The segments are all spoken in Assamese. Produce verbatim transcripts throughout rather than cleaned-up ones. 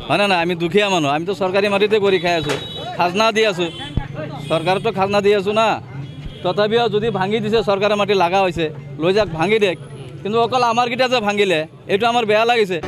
হয় না না আমি দুখীয়া মানুহ আমি তো সরকারি মাটিতে কৰি খাই আছো খাজনা দি আছো সরকার তো খাজনা দি আছো না তথাপিও যদি ভাঙি দিছে সরকারি মাটি লাগা হয়েছে লৈ যাক ভাঙি দেখ কিন্তু অকল আমার গিটা যে ভাঙিলে এইটো আমার বেয়া লাগিছে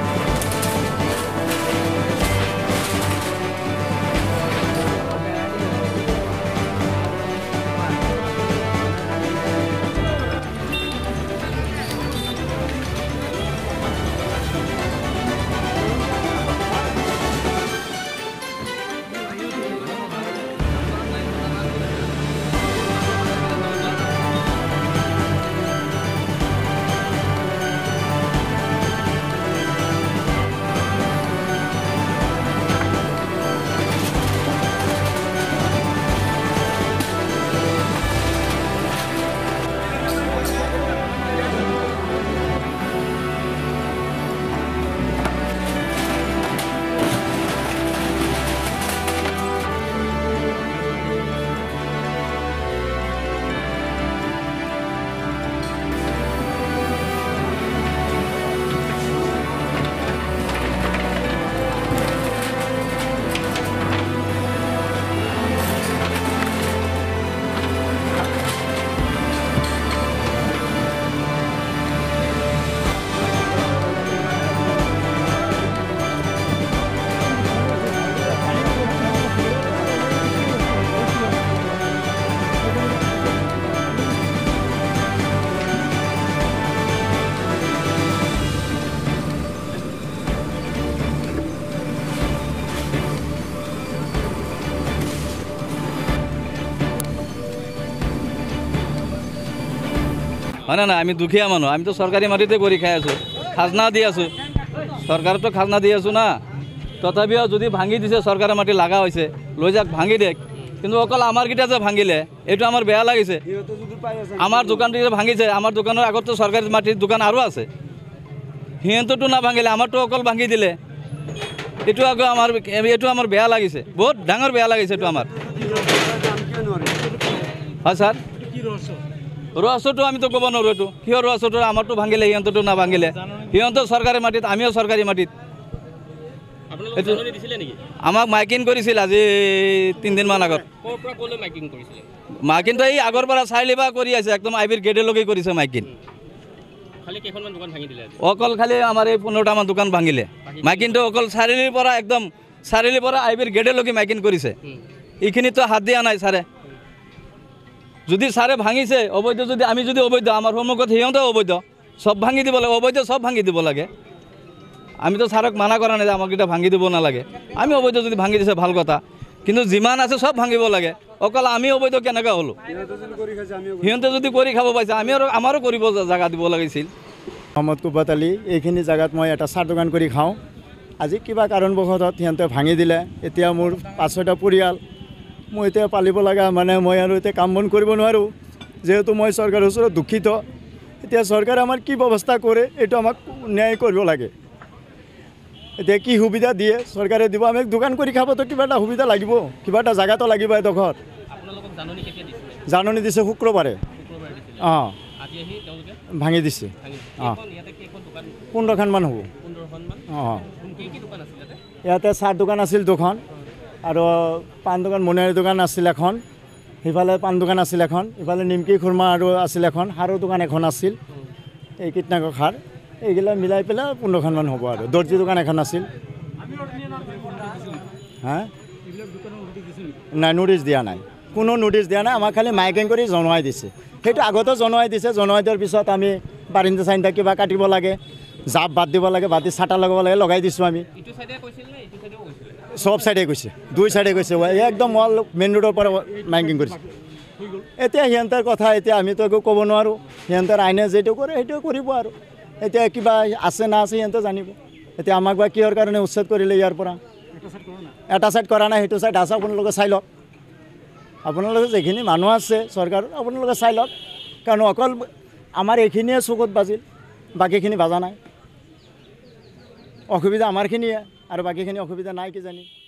হয় না না আমি দুখীয়া মানুহ আমি তো সরকারি মাটিতে কৰি খাই আছো খাজনা দি আছো সরকার তো খাজনা দি আছো না তথাপিও যদি ভাঙি দিছে সরকারি মাটি লাগা হয়েছে লৈ যাক ভাঙি দেখ কিন্তু অকল আমার গিটা যে ভাঙিলে এইটো আমার বেয়া লাগিছে আমার দোকানটি যে ভাঙিছে আমার দোকানের আগত তো সরকারি মাটির দোকান আরও আছে সিহঁততো না ভাঙিলে আমাৰতো অকল ভাঙি দিলে এইটো আকৌ আমার এইটো আমার বেয়া লাগিছে বহুত ডাঙৰ বেয়া লাগিছে এইটো আমার হয় স্যার রহস্যটো আমি তো ক'ব নোৱাৰোঁ এইটো কিহৰ রহস্যটো আমাৰতো ভাঙিলে সিহঁততো না ভাঙিলে সিহঁতৰ চৰকাৰী মাটিত আমিও চৰকাৰী মাটিত আমাক মাইকিং কৰিছিল আজি তিনিদিনমান আগত মাইকিংটো এই আগৰ পৰা চাৰিলিবা কৰি আছে একদম আইবিৰ গেটেলৈকে কৰিছে মাইকিং অকল খালি আমাৰ এই পোন্ধৰটামান দোকান ভাঙিলে মাইকিংটো অকল চাৰিলিৰ পৰা একদম চাৰিলিৰ পৰা আইবিৰ গেটেলৈকে মাইকিং কৰিছে এইখিনিতো হাত দিয়া নাই ছাৰে যদি ছাৰে ভাঙিছে অবৈধ যদি আমি যদি অবৈধ আমাৰ সন্মুখত সিহঁতেও অবৈধ সব ভাঙি দিব লাগে অবৈধ সব ভাঙি দিব লাগে আমি তো ছাৰক মানা কৰা নাই যে আমাক এটা ভাঙি দিব নালাগে আমি অবৈধ যদি ভাঙি দিছে ভাল কথা কিন্তু যিমান আছে সব ভাঙিব লাগে অকল আমি অবৈধ কেনেকৈ হ'লো সিহঁতে যদি কৰি খাব পাইছে আমি আৰু আমাৰো কৰিব জাগা দিব লাগিছিল মহম্মদ কুব্বাত আলী এইখিনি জাগাত মই এটা চাহ দোকান কৰি খাওঁ আজি কিবা কাৰণবশতঃ সিহঁতে ভাঙি দিলে এতিয়া মোৰ পাঁচ ছয়টা পৰিয়াল মই এতিয়া পালিব লগা মানে মই আৰু এতিয়া কাম বন কৰিব নোৱাৰোঁ যেহেতু মই চৰকাৰৰ ওচৰত দুখিত এতিয়া চৰকাৰে আমাৰ কি ব্যৱস্থা কৰে এইটো আমাক ন্যায় কৰিব লাগে এতিয়া কি সুবিধা দিয়ে চৰকাৰে দিব আমি দোকান কৰি খাবতো কিবা এটা সুবিধা লাগিব কিবা এটা জাগাতো লাগিব এডোখৰ জাননী দিছে শুক্ৰবাৰে অঁ ভাঙি দিছে অঁ পোন্ধৰখনমান হ'ব অঁ ইয়াতে চাহ দোকান আছিল দুখন আৰু পাণ দোকান মণিহাৰী দোকান আছিল এখন সিফালে পাণ দোকান আছিল এখন ইফালে নিমকি খুৰমা আৰু আছিল এখন সাৰৰ দোকান এখন আছিল এই কীটনাশক সাৰ এইগিলা মিলাই পেলাই পোন্ধৰখনমান হ'ব আৰু দৰ্জী দোকান এখন আছিল হা নাই নোটিছ দিয়া নাই কোনো নোটিছ দিয়া নাই আমাক খালি মাইকিং কৰি জনোৱাই দিছে সেইটো আগতে জনোৱাই দিছে জনোৱাই দিয়াৰ পিছত আমি বাৰিন্দা চাৰিন্দা কিবা কাটিব লাগে জাপ বাদ দিব লাগে বাদ দি চাটা লগাব লাগে লগাই দিছোঁ আমি সব সাইডে গৈছে দুই সাইডে গৈছে একদম ৱাল মেইন ৰোডৰ পৰা মাইকিং কৰিছে এতিয়া সিহঁতৰ কথা এতিয়া আমিতো একো ক'ব নোৱাৰোঁ সিহঁতৰ আইনে যিটো কৰে সেইটোৱে কৰিব আৰু এতিয়া কিবা আছে না আছে সিহঁতে জানিব এতিয়া আমাক বা কিহৰ কাৰণে উচ্ছেদ কৰিলে ইয়াৰ পৰা এটা সাইড কৰা নাই সেইটো সাইড আছে আপোনালোকে চাই লওক আপোনালোকে যিখিনি মানুহ আছে চৰকাৰৰ আপোনালোকে চাই লওক কাৰণ অকল আমাৰ এইখিনিয়ে চকুত বাজিল বাকীখিনি বাজা নাই অসুবিধা আমাৰখিনিয়ে আৰু বাকীখিনি অসুবিধা নাই কি জানি